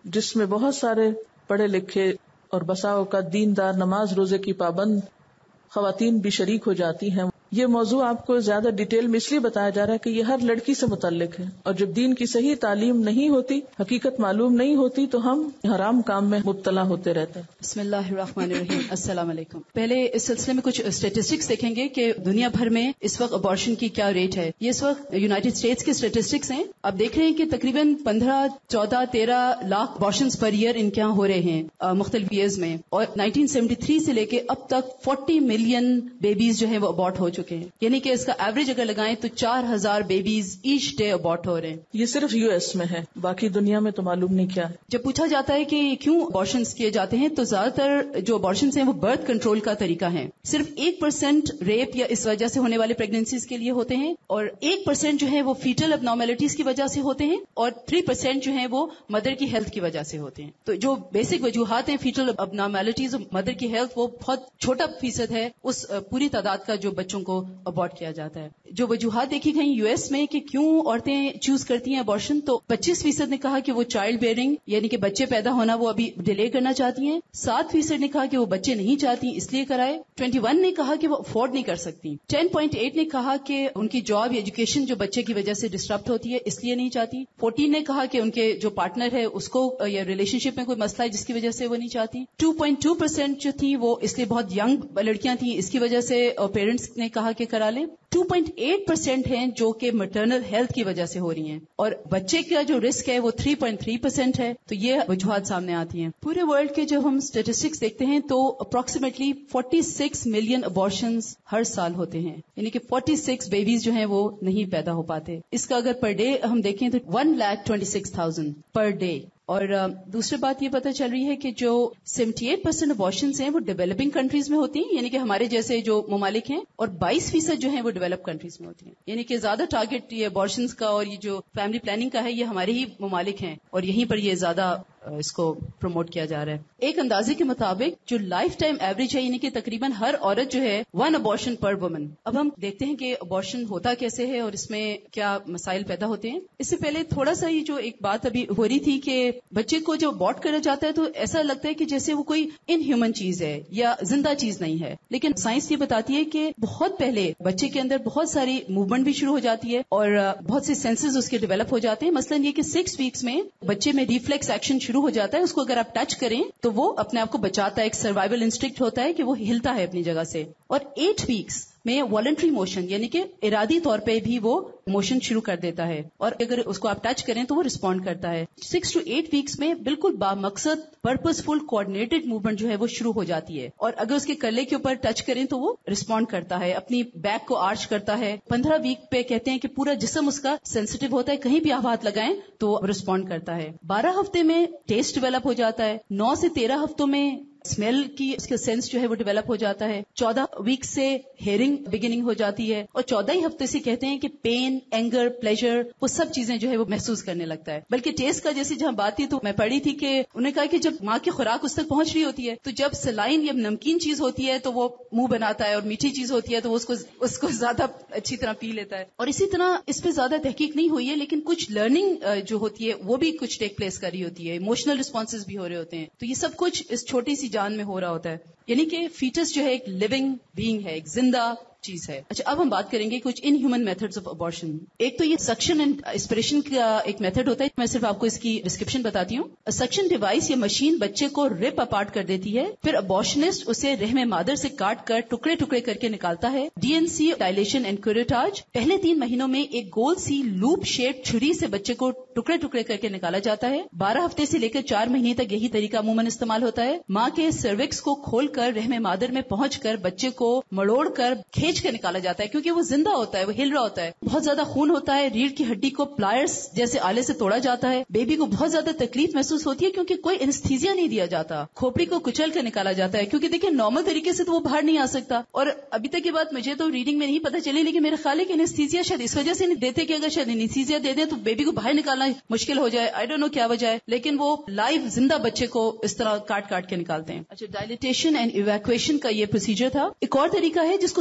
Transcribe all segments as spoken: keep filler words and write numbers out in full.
جس میں بہت سارے پڑھے لکھے اور بسا اوقات دیندار نماز روزے کی پابند خواتین بھی شریک ہو جاتی ہیں. یہ موضوع آپ کو زیادہ ڈیٹیل میں اس لیے بتایا جا رہا ہے کہ یہ ہر لڑکی سے متعلق ہے، اور جب دین کی صحیح تعلیم نہیں ہوتی، حقیقت معلوم نہیں ہوتی، تو ہم حرام کام میں مبتلا ہوتے رہتے ہیں. بسم اللہ الرحمن الرحیم. السلام علیکم. پہلے اس سلسلے میں کچھ اسٹیٹسٹکس دیکھیں گے کہ دنیا بھر میں اس وقت ابارشن کی کیا ریٹ ہے. یہ اس وقت یونائٹڈ اسٹیٹس کے اسٹیٹسٹکس ہیں. آپ دیکھ رہے ہیں کہ تقریباً پندرہ چودہ تیرہ لاکھ ابارشنز پر ایئر ان کے یہاں ہو رہے ہیں مختلف ایئرز میں، اور نائنٹین سیونٹی تھری سے لے کے اب تک فورٹی ملین بیبیز جو ہیں وہ ابارٹ ہو چکے ہیں. یعنی کہ اس کا ایوریج اگر لگائیں تو چار ہزار بیبیز ایچ ڈے ابارٹ ہو رہے ہیں. یہ صرف یو ایس میں ہے، باقی دنیا میں تو معلوم نہیں کیا ہے. جب پوچھا جاتا ہے کہ کیوں ابارشنز کیے جاتے ہیں تو زیادہ تر جو ابارشنز ہیں وہ برتھ کنٹرول کا طریقہ ہے. صرف ایک پرسینٹ ریپ یا اس وجہ سے ہونے والے پریگنینسیز کے لیے ہوتے ہیں، اور ایک پرسینٹ جو ہے وہ فیٹل اب نارمیلٹیز کی وجہ سے ہوتے ہیں، اور تھری پرسینٹ جو ہے وہ مدر کی ہیلتھ کی وجہ سے ہوتے ہیں. تو جو بیسک وجوہات ہیں فیٹل اب نارمیلٹیز اور مدر کی ہیلتھ، وہ بہت چھوٹا فیصد ہے اس پوری تعداد کا جو بچوں کو ابارٹ کیا جاتا ہے. جو وجوہات دیکھی گئی یو ایس میں کہ کیوں عورتیں چوز کرتی ہیں ابارشن، تو پچیس فیصد نے کہا کہ وہ چائلڈ بیئرنگ یعنی کہ بچے پیدا ہونا وہ ابھی ڈیلے کرنا چاہتی ہیں. سات فیصد نے کہا کہ وہ بچے نہیں چاہتی اس لیے کرائے. ٹوینٹی ون نے کہا کہ وہ افورڈ نہیں کر سکتی. ٹین پوائنٹ ایٹ نے کہا کہ ان کی جاب یا ایجوکیشن جو بچے کی وجہ سے ڈسٹرپٹ ہوتی ہے اس لیے نہیں چاہتی. فورٹین نے کہا کہ ان کے جو پارٹنر ہے اس کو یا ریلیشن شپ میں کوئی مسئلہ ہے جس کی وجہ سے وہ نہیں چاہتی. ٹو پوائنٹ ٹو پرسینٹ جو تھی وہ اس لیے بہت ینگ لڑکیاں تھیں اس کی وجہ سے پیرنٹس نے کہا کہ کرا لیں. ٹو پوائنٹ ایٹ پرسینٹ ہیں جو کہ مٹرنل ہیلتھ کی وجہ سے ہو رہی ہیں، اور بچے کا جو رسک ہے وہ تھری پوائنٹ تھری پرسینٹ ہے. تو یہ وجوہات سامنے آتی ہیں. پورے ورلڈ کے جو ہم اسٹیٹسٹکس دیکھتے ہیں تو approximately forty six million abortions ہر سال ہوتے ہیں، یعنی کہ فورٹی سکس بیبیز جو ہیں وہ نہیں پیدا ہو پاتے. اس کا اگر پر ڈے ہم دیکھیں تو one lakh twenty six thousand پر ڈے. اور دوسری بات یہ پتہ چل رہی ہے کہ جو سیونٹی ایٹ پرسینٹ ابارشنز ہیں وہ ڈیولپنگ کنٹریز میں ہوتی ہیں، یعنی کہ ہمارے جیسے جو ممالک ہیں، اور بائیس فیصد جو ہیں وہ ڈیولپ کنٹریز میں ہوتی ہیں. یعنی کہ زیادہ ٹارگٹ یہ ابارشنز کا اور یہ جو فیملی پلاننگ کا ہے یہ ہمارے ہی ممالک ہیں، اور یہیں پر یہ زیادہ اس کو پروموٹ کیا جا رہا ہے. ایک اندازے کے مطابق جو لائف ٹائم ایوریج ہے یعنی کہ تقریباً ہر عورت جو ہے ون ابارشن پر وومن. اب ہم دیکھتے ہیں کہ ابارشن ہوتا کیسے ہے اور اس میں کیا مسائل پیدا ہوتے ہیں. اس سے پہلے تھوڑا سا یہ جو ایک بات ابھی ہو رہی تھی کہ بچے کو جو ابارٹ کرا جاتا ہے تو ایسا لگتا ہے کہ جیسے وہ کوئی ان ہیومن چیز ہے یا زندہ چیز نہیں ہے، لیکن سائنس یہ بتاتی ہے کہ بہت پہلے بچے کے اندر بہت ساری موومنٹ بھی شروع ہو جاتی ہے اور بہت سے سینسز اس کے ڈیولپ ہو جاتے ہیں. مثلاً یہ کہ سکس ویکس میں بچے میں ریفلیکس ایکشن شروع ہو جاتا ہے. اس کو اگر آپ ٹچ کریں تو وہ اپنے آپ کو بچاتا ہے. ایک سروائیول انسٹنکٹ ہوتا ہے کہ وہ ہلتا ہے اپنی جگہ سے. اور ایٹ ویکس میں والنٹری موشن یعنی کہ ارادی طور پہ بھی وہ موشن شروع کر دیتا ہے، اور اگر اس کو آپ ٹچ کریں تو وہ رسپونڈ کرتا ہے. سکس ٹو ایٹ ویکس میں بالکل بامقصد پرپز فل کوآرڈینیٹڈ موومنٹ جو ہے وہ شروع ہو جاتی ہے، اور اگر اس کے کلے کے اوپر ٹچ کریں تو وہ رسپونڈ کرتا ہے، اپنی بیک کو آرچ کرتا ہے. پندرہ ویک پہ کہتے ہیں کہ پورا جسم اس کا سینسیٹیو ہوتا ہے، کہیں بھی آپ ہاتھ لگائیں تو رسپونڈ کرتا ہے. بارہ ہفتے میں ٹیسٹ ڈیولپ ہو جاتا ہے. نو سے تیرہ ہفتوں میں اسمیل کی اس کا سینس جو ہے وہ ڈیولپ ہو جاتا ہے. چودہ ویک سے ہیئرنگ بگننگ ہو جاتی ہے، اور چودہ ہی ہفتے سے کہتے ہیں کہ پین، اینگر، پلیجر وہ سب چیزیں جو ہے وہ محسوس کرنے لگتا ہے. بلکہ ٹیسٹ کا جیسے جہاں بات تھی تو میں پڑھی تھی کہ انہوں نے کہا کہ جب ماں کی خوراک اس تک پہنچ رہی ہوتی ہے تو جب سلائن یا نمکین چیز ہوتی ہے تو وہ منہ بناتا ہے، اور میٹھی چیز ہوتی ہے تو وہ اس کو اس کو زیادہ اچھی طرح پی لیتا ہے. اور اسی طرح اس پہ زیادہ تحقیق نہیں ہوئی ہے، لیکن کچھ لرننگ جو ہوتی ہے وہ بھی کچھ ٹیک پلیس کر رہی ہوتی ہے، ایموشنل رسپانسز بھی ہو رہے ہوتے ہیں. تو یہ سب کچھ اس چھوٹی سی جان میں ہو رہا ہوتا ہے. یعنی کہ فیٹس جو ہے ایک لیونگ بینگ ہے، ایک زندہ چیز ہے. اچھا، اب ہم بات کریں گے کچھ ان ہیومن میتھڈز آف ابارشن. ایک تو یہ سکشن اینڈ اسپریشن کا ایک میتھڈ ہوتا ہے، میں صرف آپ کو اس کی ڈسکرپشن بتاتی ہوں. سکشن ڈیوائس یا مشین بچے کو رپ اپارٹ کر دیتی ہے، پھر ابارشنسٹ اسے رحم مادر سے کاٹ کر ٹکڑے ٹکڑے کر کے نکالتا ہے. D N C dilation and curettage. پہلے تین مہینوں میں ایک گول سی لوپ شیپ چھری سے بچے کو ٹکڑے ٹکڑے کر کے نکالا جاتا ہے. بارہ ہفتے سے لے کر چار مہینے تک یہی طریقہ عموماً استعمال ہوتا ہے. ماں کے سروکس کو کھول کر رحم مادر میں پہنچ کر بچے کو مڑوڑ کر کھینچ کر نکالا جاتا ہے، کیونکہ وہ زندہ ہوتا ہے، وہ ہل رہا ہوتا ہے. بہت زیادہ خون ہوتا ہے. ریڑھ کی ہڈی کو پلائرز جیسے آلے سے توڑا جاتا ہے. بیبی کو بہت زیادہ تکلیف محسوس ہوتی ہے کیونکہ کوئی انستھیزیا نہیں دیا جاتا. کھوپڑی کو کچل کر نکالا جاتا ہے، کیونکہ دیکھیں نارمل طریقے سے تو وہ باہر نہیں آ سکتا. اور ابھی تک یہ بات مجھے تو ریڈنگ میں نہیں پتہ چلی، لیکن میرے خیال ہے کہ انستھیزیا شاید اس وجہ سے نہیں دیتے کہ اگر شاید انستھیزیا دے دیں تو بیبی کو باہر نکالنا مشکل ہو جائے. آئی ڈونٹ نو کیا وجہ ہے، لیکن وہ لائیو زندہ بچے کو اس طرح کاٹ کاٹ کے نکالتے ہیں. اچھا، ڈائلیٹیشن اینڈ ایویکویشن کا یہ پروسیجر تھا. ایک اور طریقہ ہے جس کو سالٹ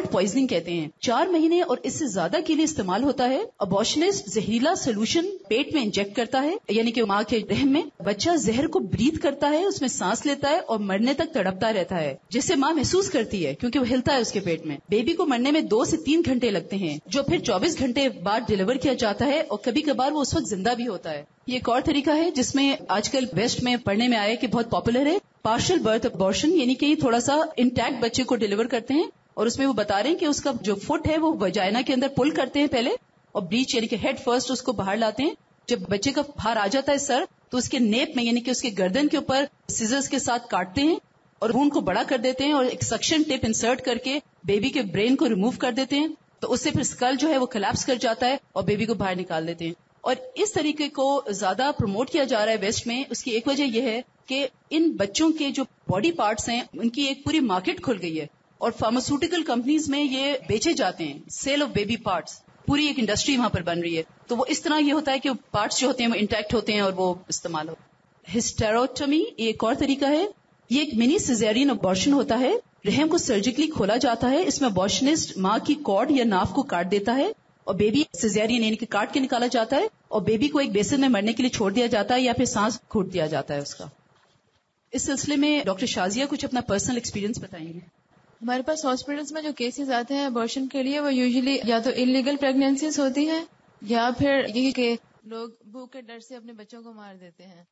ماؤتھ پوائزننگ کہتے ہیں. چار مہینے اور اس سے زیادہ کے لیے استعمال ہوتا ہے. ابارشنسٹ زہریلا سولوشن پیٹ میں انجیکٹ کرتا ہے, یعنی کہ ماں کے رحم میں بچہ زہر کو بریتھ کرتا ہے, اس میں سانس لیتا ہے اور مرنے تک تڑپتا رہتا ہے, جس سے ماں محسوس کرتی ہے کیونکہ وہ ہلتا ہے اس کے پیٹ میں. بیبی کو مرنے میں دو سے تین گھنٹے لگتے ہیں, جو پھر چوبیس گھنٹے بعد ڈیلیور کیا جاتا ہے, اور کبھی کبھار وہ اس وقت زندہ بھی ہوتا ہے. یہ ایک اور طریقہ ہے جس میں آج کل ویسٹ میں پڑھنے میں آیا کہ بہت پاپولر ہے, پارشل برتھ ابارشن, یعنی کہ تھوڑا سا انٹیکٹ بچے کو ڈیلیور کرتے ہیں اور اس میں وہ بتا رہے ہیں کہ اس کا جو فٹ ہے وہ وجائنا کے اندر پل کرتے ہیں پہلے, اور بریچ یعنی کہ ہیڈ فرسٹ اس کو باہر لاتے ہیں. جب بچے کا باہر آ جاتا ہے سر, تو اس کے نیپ میں یعنی کہ اس کے گردن کے اوپر سیزرز کے ساتھ کاٹتے ہیں اور خون کو بڑا کر دیتے ہیں, اور ایک سکشن ٹیپ انسرٹ کر کے بیبی کے برین کو ریموو کر دیتے ہیں, تو اس سے پھر اسکل جو ہے وہ کلیپس کر جاتا ہے اور بیبی کو باہر نکال دیتے ہیں. اور اس طریقے کو زیادہ پروموٹ کیا جا رہا ہے ویسٹ میں. اس کی ایک وجہ یہ ہے کہ ان بچوں کے جو باڈی پارٹس ہیں ان کی ایک پوری مارکیٹ کھل گئی ہے, اور فارماسیوٹیکل کمپنیز میں یہ بیچے جاتے ہیں. سیل آف بیبی پارٹس, پوری ایک انڈسٹری وہاں پر بن رہی ہے. تو وہ اس طرح یہ ہوتا ہے کہ پارٹس جو ہوتے ہیں وہ انٹیکٹ ہوتے ہیں اور وہ استعمال ہوتے ہیں. ہسٹیروٹمی ایک اور طریقہ ہے. یہ ایک منی سیزیرین ابارشن ہوتا ہے. رحم کو سرجیکلی کھولا جاتا ہے. اس میں ابارشنسٹ ماں کی کارڈ یا ناف کو کاٹ دیتا ہے اور بیبی سیزیرین یعنی کہ کاٹ کے نکالا جاتا ہے, اور بیبی کو ایک بیسن میں مرنے کے لیے چھوڑ دیا جاتا ہے یا پھر سانس گھوٹ دیا جاتا ہے اس کا. اس سلسلے میں ڈاکٹر شازیہ کچھ اپنا پرسنل ایکسپیرینس بتائیں گے. ہمارے پاس ہاسپٹلس میں جو کیسز آتے ہیں ابارشن کے لیے, وہ یوزلی یا تو انلیگل پریگنینسیز ہوتی ہیں یا پھر یہ کہ لوگ بھوک کے ڈر سے اپنے بچوں کو مار دیتے ہیں.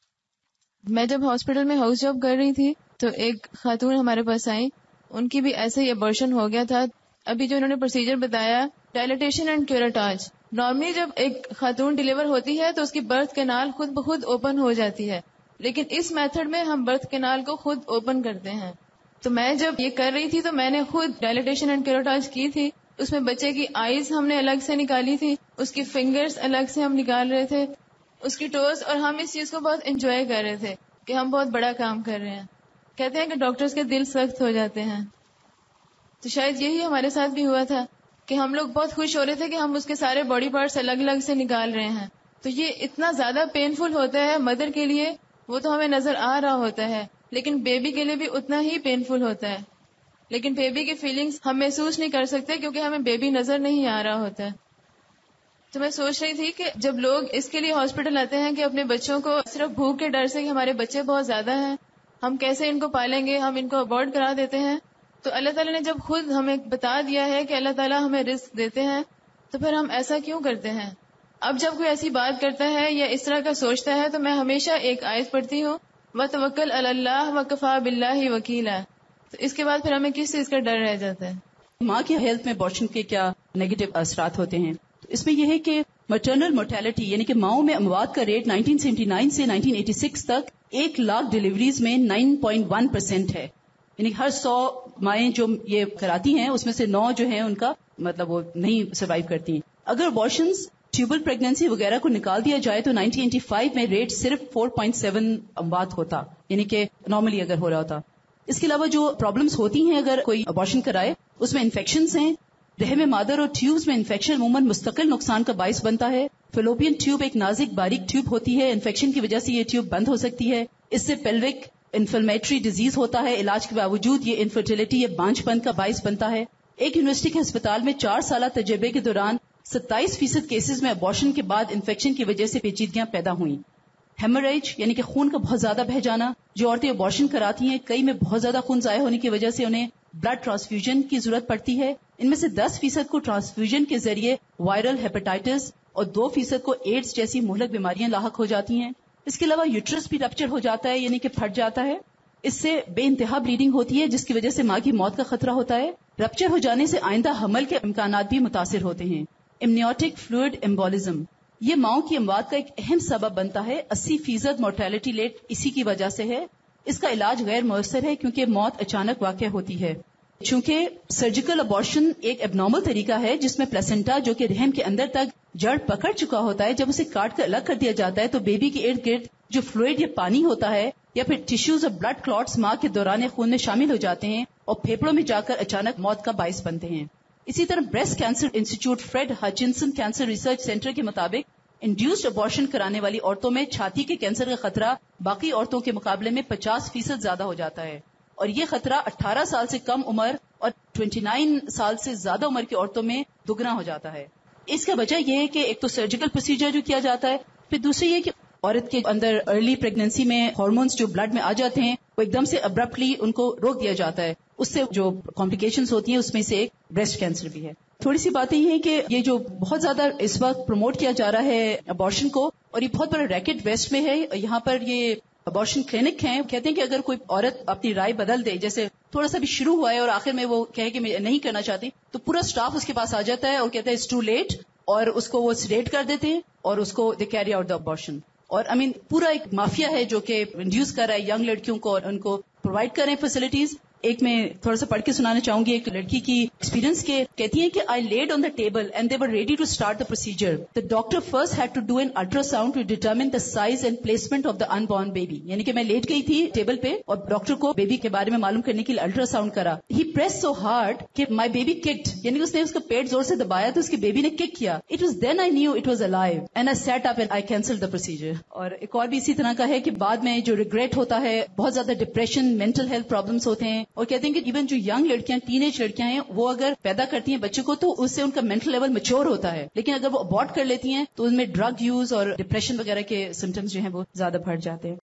میں جب ہاسپٹل میں ہاؤس جاب کر رہی تھی تو ایک خاتون ہمارے پاس آئی, ان کی بھی ایسے ہی ابارشن ہو گیا تھا. ابھی جو انہوں نے پروسیجر بتایا ڈائلیٹیشن اینڈ کیوراٹاج, نارملی جب ایک خاتون ڈیلیور ہوتی ہے تو اس کی برتھ کینال خود بخود اوپن ہو جاتی ہے, لیکن اس میتھڈ میں ہم برتھ کینال کو خود اوپن کرتے ہیں. تو میں جب یہ کر رہی تھی تو میں نے خود ڈائلیٹیشن اینڈ کیوراٹاج کی تھی. اس میں بچے کی آئیز ہم نے الگ سے نکالی تھی, اس کی فنگرز الگ سے ہم نکال رہے تھے, اس کی ٹوز, اور ہم اس چیز کو بہت انجوائے کر رہے تھے کہ ہم بہت بڑا کام کر رہے ہیں. کہتے ہیں کہ ڈاکٹرز کے دل سخت ہو جاتے ہیں, تو شاید یہی ہمارے ساتھ بھی ہوا تھا کہ ہم لوگ بہت خوش ہو رہے تھے کہ ہم اس کے سارے باڈی پارٹس الگ الگ سے نکال رہے ہیں. تو یہ اتنا زیادہ پینفل ہوتا ہے مدر کے لیے, وہ تو ہمیں نظر آ رہا ہوتا ہے, لیکن بیبی کے لیے بھی اتنا ہی پینفل ہوتا ہے. لیکن بیبی کی فیلنگز ہم محسوس نہیں کر سکتے کیونکہ ہمیں بیبی نظر نہیں آ رہا ہوتا ہے. تو میں سوچ رہی تھی کہ جب لوگ اس کے لیے ہاسپٹل آتے ہیں کہ اپنے بچوں کو صرف بھوک کے ڈر سے کہ ہمارے بچے بہت زیادہ ہیں, ہم کیسے ان کو پالیں گے, ہم ان کو ابورٹ کرا دیتے ہیں. تو اللہ تعالیٰ نے جب خود ہمیں بتا دیا ہے کہ اللہ تعالیٰ ہمیں رزق دیتے ہیں, تو پھر ہم ایسا کیوں کرتے ہیں؟ اب جب کوئی ایسی بات کرتا ہے یا اس طرح کا سوچتا ہے تو میں ہمیشہ ایک آیت پڑھتی ہوں, وَتَوَكَّلْ عَلَى اللَّهِ وَكَفَى بِاللَّهِ وَكِيلًا. تو اس کے بعد پھر ہمیں کس چیز کا ڈر رہ جاتا ہے؟ ماں کی ہیلتھ میں ابارشن کے کیا نیگیٹو اثرات ہوتے ہیں؟ تو اس میں یہ ہے کہ میٹرنل مورٹیلٹی یعنی کہ ماؤں میں اموات کا ریٹ نائنٹین سیونٹی نائن سے نائنٹین ایٹی سکس تک ایک لاکھ ڈیلیوریز میں نائن پوائنٹ ون پرسینٹ ہے. یعنی ہر سو مائیں جو یہ کراتی ہیں اس میں سے نو جو ہیں ان کا مطلب وہ نہیں سروائیو کرتی ہیں. اگر ابارشنز ٹیوبل پریگنینسی وغیرہ کو نکال دیا جائے تو نائنٹین ایٹی فائیو میں ریٹ صرف فور پوائنٹ سیون اموات ہوتا, یعنی کہ نارملی اگر ہو رہا ہوتا. اس کے علاوہ جو پرابلمز ہوتی ہیں اگر کوئی ابارشن کرائے, اس میں انفیکشنز ہیں. رحم مادر اور ٹیوبز میں انفیکشن عموماً مستقل نقصان کا باعث بنتا ہے. فیلوپین ٹیوب ایک نازک باریک ٹیوب ہوتی ہے, انفیکشن کی وجہ سے یہ ٹیوب بند ہو سکتی ہے. اس سے پیلوک انفلمیٹری ڈیزیز ہوتا ہے. علاج کے باوجود یہ انفرٹیلٹی یا بانجھ پن کا باعث بنتا ہے. ایک یونیورسٹی کے ہسپتال میں چار سالہ تجربے کے دوران ستائیس فیصد کیسز میں ابارشن کے بعد انفیکشن کی وجہ سے پیچیدگیاں پیدا ہوئیں. ہیموریج یعنی کہ خون کا بہت زیادہ بہ جانا, جو عورتیں ابارشن کراتی ہیں کئی میں بہت زیادہ خون ضائع ہونے کی وجہ سے انہیں بلڈ ٹرانسفیوژن کی ضرورت پڑتی ہے. ان میں سے دس فیصد کو ٹرانسفیوژن کے ذریعے وائرل ہیپاٹائٹس اور دو فیصد کو ایڈز جیسی مہلک بیماریاں لاحق ہو جاتی ہیں. اس کے علاوہ یوٹرس بھی رپچر ہو جاتا ہے, یعنی کہ پھٹ جاتا ہے. اس سے بے انتہا بلیڈنگ ہوتی ہے جس کی وجہ سے ماں کی موت کا خطرہ ہوتا ہے. رپچر ہو جانے سے آئندہ حمل کے امکانات بھی متاثر ہوتے ہیں. امنیوٹک فلوئڈ ایمبولزم یہ ماؤں کی اموات کا ایک اہم سبب بنتا ہے. اسی فیصد مورٹیلٹی ریٹ اسی کی وجہ سے ہے. اس کا علاج غیر مؤثر ہے کیونکہ موت اچانک واقع ہوتی ہے. چونکہ سرجیکل ابارشن ایک اب نارمل طریقہ ہے جس میں پلیسنٹا جو کہ رحم کے اندر تک جڑ پکڑ چکا ہوتا ہے, جب اسے کاٹ کر الگ کر دیا جاتا ہے تو بیبی کے ارد گرد جو فلوئڈ یا پانی ہوتا ہے یا پھر ٹیشوز اور بلڈ کلوٹس ماں کے دوران خون میں شامل ہو جاتے ہیں اور پھیپڑوں میں جا کر اچانک موت کا باعث بنتے ہیں. اسی طرح breast cancer institute Fred Hutchinson cancer research centre کے مطابق انڈیوسڈ ابارشن کرانے والی عورتوں میں چھاتی کے کینسر کا خطرہ باقی عورتوں کے مقابلے میں پچاس فیصد زیادہ ہو جاتا ہے, اور یہ خطرہ اٹھارہ سال سے کم عمر اور उनतीस سال سے زیادہ عمر کی عورتوں میں دگنا ہو جاتا ہے. اس کا وجہ یہ ہے کہ ایک تو سرجیکل پروسیجر جو کیا جاتا ہے، پھر دوسری یہ کہ عورت کے اندر ارلی پریگنینسی میں ہارمونز جو بلڈ میں آ جاتے ہیں وہ ایک دم سے ابرپٹلی ان کو روک دیا جاتا ہے. اس سے جو کمپلیکیشنز ہوتی ہیں اس میں سے ایک بریسٹ کینسر بھی ہے. تھوڑی سی باتیں یہ ہیں کہ یہ جو بہت زیادہ اس وقت پروموٹ کیا جا رہا ہے ابارشن کو، اور یہ بہت بڑا ریکٹ ویسٹ میں ہے. یہاں پر یہ ابارشن کلینک ہیں، کہتے ہیں کہ اگر کوئی عورت اپنی رائے بدل دے، جیسے تھوڑا سا بھی شروع ہوا ہے اور آخر میں وہ کہے کہ میں نہیں کرنا چاہتی، تو پورا سٹاف اس کے پاس آ جاتا ہے اور کہتا ہے اٹس ٹو لیٹ، اور اس کو وہ سیڈیٹ کر دیتے ہیں اور اس کو they carry out the abortion. اور آئی مین پورا ایک مافیا ہے جو کہ انڈیوس کر رہا ہے ینگ لڑکیوں کو اور ان کو پرووائڈ کر رہے ہیں فیسلٹیز. ایک میں تھوڑا سا پڑھ کے سنانا چاہوں گی ایک لڑکی کی ایکسپیرینس کے. کہتی ہیں کہ I laid on the table and they were ready to start the procedure. The doctor first had to do an ultrasound to determine the size and placement of the unborn baby. یعنی کہ میں late گئی تھی table پہ اور doctor کو baby کے بارے میں معلوم کرنے کے لیے الٹرا ساؤنڈ کرا. ہی پریس سو ہارڈ کہ مائی بیبی ککڈ، یعنی اس نے اس کا پیٹ زور سے دبایا تو اس کے بیبی نے کک کیا. It was then I knew it was alive and I sat up and I cancel the procedure. اور ایک اور بھی اسی طرح کا ہے کہ بعد میں جو ریگریٹ ہوتا ہے، بہت زیادہ ڈپریشن، مینٹل ہیلتھ پرابلمس ہوتے ہیں. اور کہتے ہیں کہ ایون جو ینگ لڑکیاں، ٹین ایج لڑکیاں ہیں، وہ اگر پیدا کرتی ہیں بچے کو تو اس سے ان کا مینٹل لیول میچور ہوتا ہے، لیکن اگر وہ ابورٹ کر لیتی ہیں تو ان میں ڈرگ یوز اور ڈپریشن وغیرہ کے سمٹمز جو ہیں وہ زیادہ بڑھ جاتے ہیں.